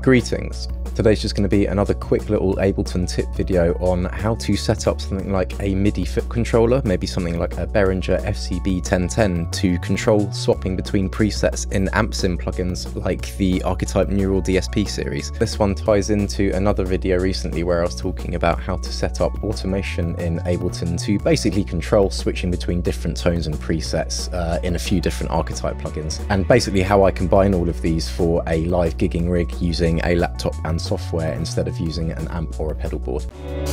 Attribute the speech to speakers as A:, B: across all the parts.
A: Greetings. Today's just going to be another quick little Ableton tip video on how to set up something like a MIDI foot controller, maybe something like a Behringer FCB1010 to control swapping between presets in AmpSim plugins like the Archetype Neural DSP series. This one ties into another video recently where I was talking about how to set up automation in Ableton to basically control switching between different tones and presets in a few different Archetype plugins, and basically how I combine all of these for a live gigging rig using a laptop and software instead of using an amp or a pedal board.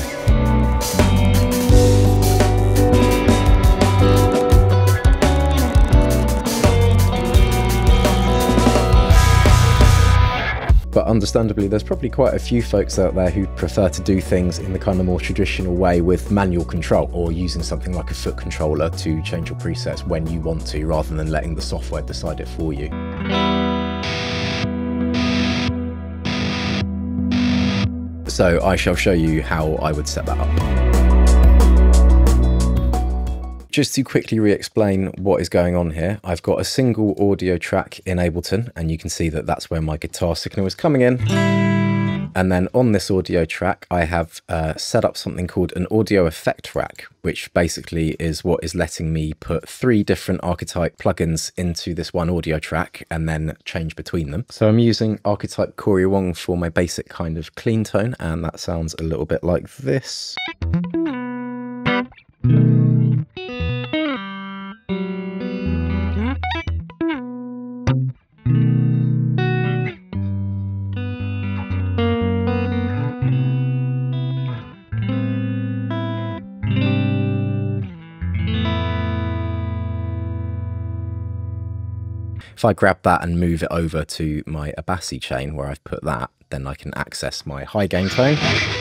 A: But understandably, there's probably quite a few folks out there who prefer to do things in the kind of more traditional way with manual control, or using something like a foot controller to change your presets when you want to, rather than letting the software decide it for you. So I shall show you how I would set that up. Just to quickly re-explain what is going on here, I've got a single audio track in Ableton, and you can see that that's where my guitar signal is coming in. And then on this audio track, I have set up something called an audio effect rack, which basically is what is letting me put 3 different Archetype plugins into this one audio track and then change between them. So I'm using Archetype Corey Wong for my basic kind of clean tone, and that sounds a little bit like this. If I grab that and move it over to my Abasi chain where I've put that, then I can access my high gain tone.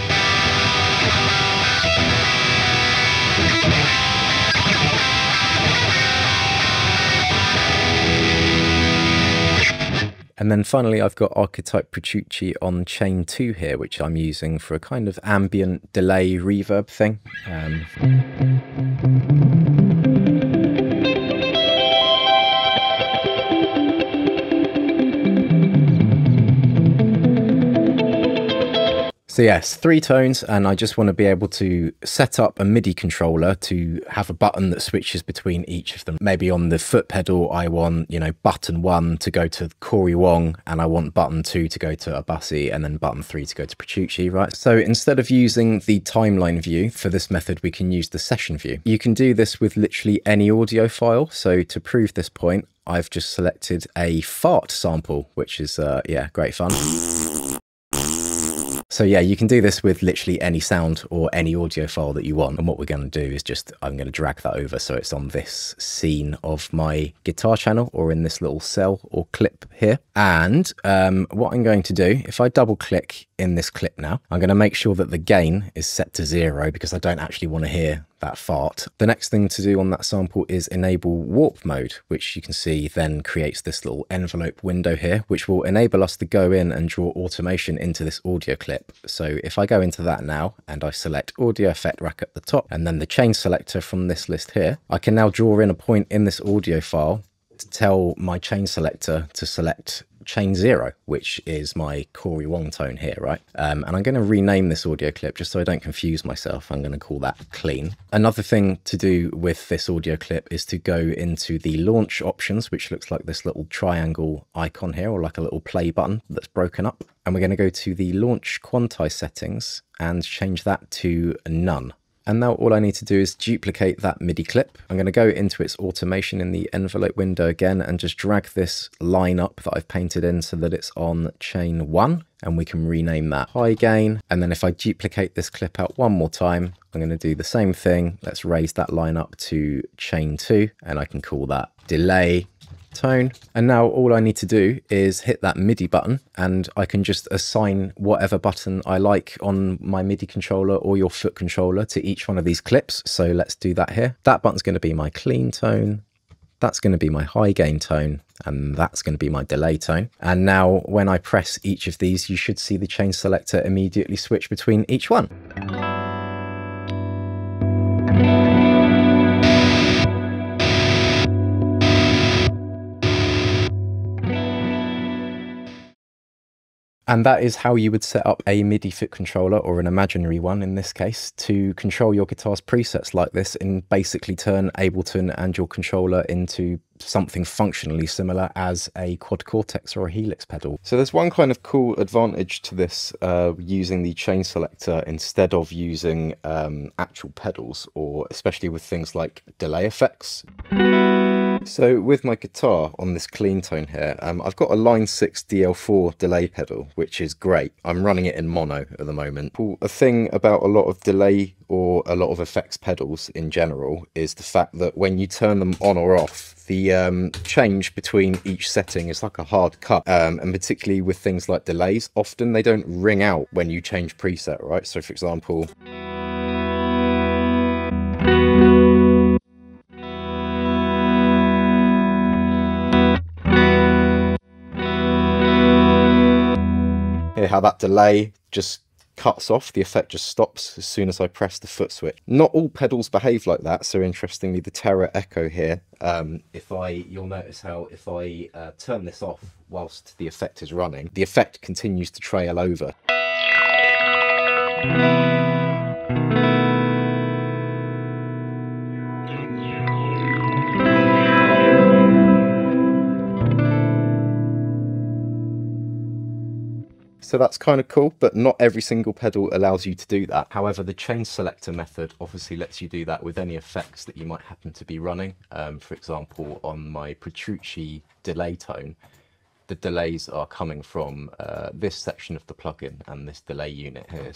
A: And then finally, I've got Archetype Petrucci on chain 2 here, which I'm using for a kind of ambient delay reverb thing. So yes, 3 tones, and I just want to be able to set up a MIDI controller to have a button that switches between each of them. Maybe on the foot pedal, I want, button 1 to go to Corey Wong, and I want button 2 to go to Abasi, and then button 3 to go to Petrucci, right? So instead of using the timeline view for this method, we can use the session view. You can do this with literally any audio file. So to prove this point, I've just selected a fart sample, which is, yeah, great fun. So yeah, you can do this with literally any sound or any audio file that you want. And what we're going to do is I'm going to drag that over so it's on this scene of my guitar channel, or in this little cell or clip here. And what I'm going to do, if I double click in this clip now, I'm going to make sure that the gain is set to 0 because I don't actually want to hear that fart. The next thing to do on that sample is enable warp mode, which you can see then creates this little envelope window here, which will enable us to go in and draw automation into this audio clip. So if I go into that now and I select audio effect rack at the top and then the chain selector from this list here, I can now draw in a point in this audio file to tell my chain selector to select chain 0, which is my Corey Wong tone here, right? And I'm going to rename this audio clip just so I don't confuse myself. I'm going to call that clean. Another thing to do with this audio clip is to go into the launch options, which looks like this little triangle icon here, or like a little play button that's broken up. And we're going to go to the launch quantize settings and change that to none. And now all I need to do is duplicate that MIDI clip. I'm going to go into its automation in the envelope window again and just drag this line up that I've painted in so that it's on chain 1, and we can rename that high gain. And then if I duplicate this clip out one more time, I'm going to do the same thing. Let's raise that line up to chain 2, and I can call that delay tone. And now all I need to do is hit that MIDI button, and I can just assign whatever button I like on my MIDI controller or your foot controller to each one of these clips. So let's do that here. That button's going to be my clean tone, that's going to be my high gain tone, and that's going to be my delay tone. And now when I press each of these, you should see the chain selector immediately switch between each one. And that is how you would set up a MIDI foot controller, or an imaginary one in this case, to control your guitar's presets like this and basically turn Ableton and your controller into something functionally similar as a Quad Cortex or a Helix pedal. So there's one kind of cool advantage to this, using the chain selector instead of using actual pedals, or especially with things like delay effects. So with my guitar on this clean tone here, I've got a line 6 DL4 delay pedal, which is great. I'm running it in mono at the moment. A thing about a lot of delay or a lot of effects pedals in general is the fact that when you turn them on or off, the change between each setting is like a hard cut, and particularly with things like delays, often they don't ring out when you change preset, right? So for example, hear how that delay just cuts off, the effect just stops as soon as I press the foot switch. Not all pedals behave like that, so interestingly the Terra Echo here, you'll notice how if I turn this off whilst the effect is running, the effect continues to trail over. So that's kind of cool, but not every single pedal allows you to do that. However, the chain selector method obviously lets you do that with any effects that you might happen to be running. For example, on my Petrucci delay tone, the delays are coming from this section of the plugin and this delay unit here.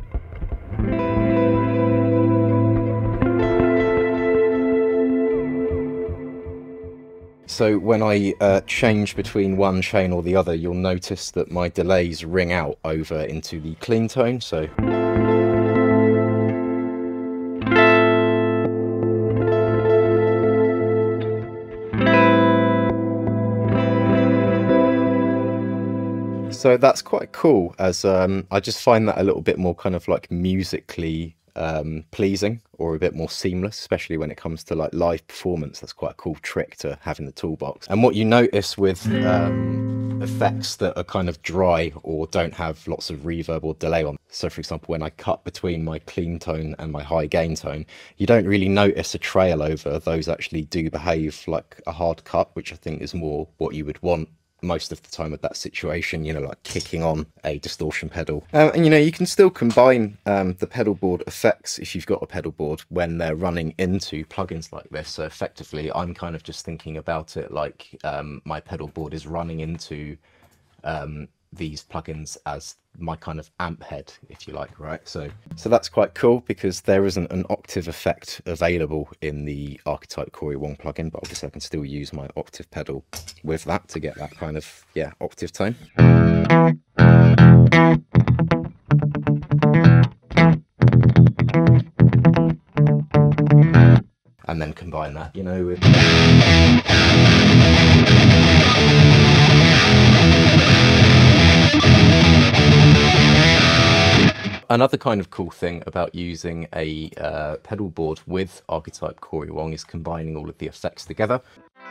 A: So when I change between one chain or the other, you'll notice that my delays ring out over into the clean tone. So that's quite cool, as I just find that a little bit more kind of like musically pleasing, or a bit more seamless, especially when it comes to like live performance. That's quite a cool trick to have in the toolbox. And what you notice with effects that are kind of dry or don't have lots of reverb or delay on, so for example when I cut between my clean tone and my high gain tone, you don't really notice a trail over. Those actually do behave like a hard cut, which I think is more what you would want most of the time with that situation, you know, like kicking on a distortion pedal. And you know, you can still combine the pedal board effects if you've got a pedal board when they're running into plugins like this. So effectively I'm kind of just thinking about it like my pedal board is running into these plugins as my kind of amp head, if you like, right? So that's quite cool, because there isn't an octave effect available in the Archetype Corey Wong plugin, but obviously I can still use my octave pedal with that to get that kind of, yeah, octave tone. And then combine that, you know, with another kind of cool thing about using a pedal board with Archetype Corey Wong is combining all of the effects together.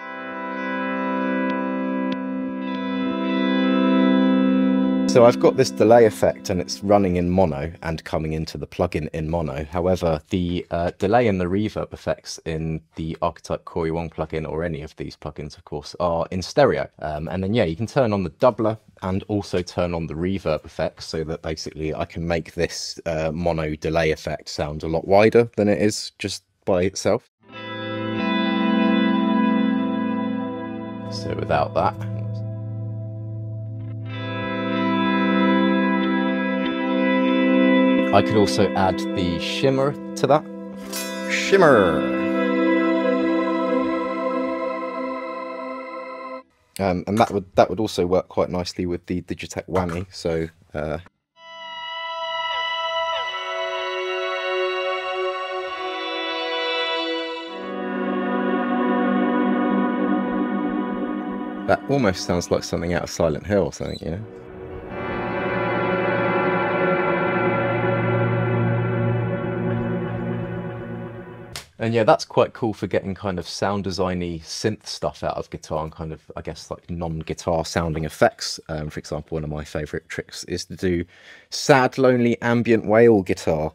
A: So I've got this delay effect and it's running in mono and coming into the plugin in mono. However, the delay and the reverb effects in the Archetype Corey Wong plugin, or any of these plugins of course, are in stereo. And then yeah, you can turn on the doubler and also turn on the reverb effects, so that basically I can make this mono delay effect sound a lot wider than it is just by itself. So without that, I could also add the shimmer to that. Shimmer! And that would also work quite nicely with the DigiTech Whammy. So that almost sounds like something out of Silent Hill or something, you know? And yeah, that's quite cool for getting kind of sound designy synth stuff out of guitar and kind of, I guess, like non-guitar sounding effects. For example, one of my favorite tricks is to do sad, lonely ambient wail guitar.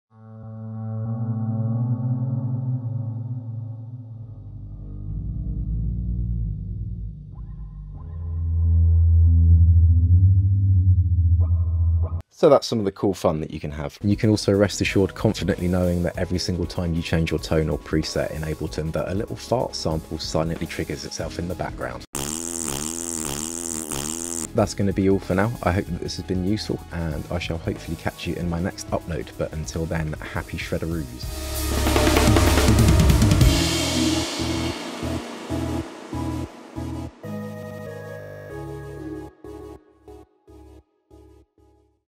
A: So that's some of the cool fun that you can have. You can also rest assured confidently knowing that every single time you change your tone or preset in Ableton, that a little fart sample silently triggers itself in the background. That's going to be all for now. I hope that this has been useful, and I shall hopefully catch you in my next upload. But until then, happy shredderoos.